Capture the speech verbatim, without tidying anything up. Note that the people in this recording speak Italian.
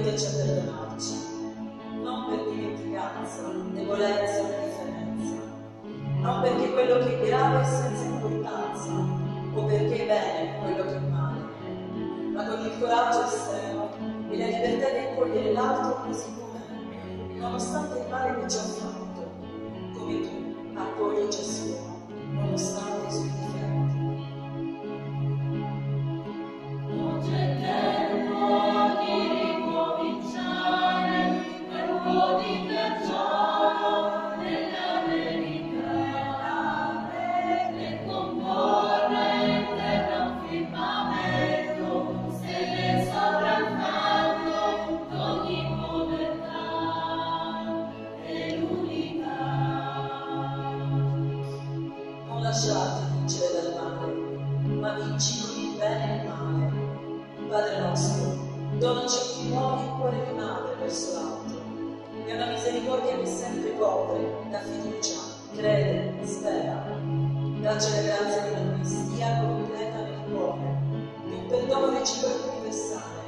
aiutaci a perdonarci, non per dimenticanza, debolezza o indifferenza, non perché quello che è grave è senza importanza, o perché è bene quello che è male, ma con il coraggio estremo e la libertà di accogliere l'altro così com'è, nonostante il male che ci ha fatto, come tu accogli ciascuno, nonostante i suoi difetti. Non c'è tempo di ricominciare, per un po' di perciò nella verità, per comporre in terra un firmamento, se ne sopraffatto d'ogni povertà e l'unità. Non lasciarti vincere dal male, ma vinci con il bene e il male. Padre nostro, donaci occhi nuovi e cuore di madre verso l'altro, e una misericordia che sempre copre, dà fiducia, crede, spera. Dacci la grazia di un'amnistia completa nel cuore, di un perdono reciproco universale,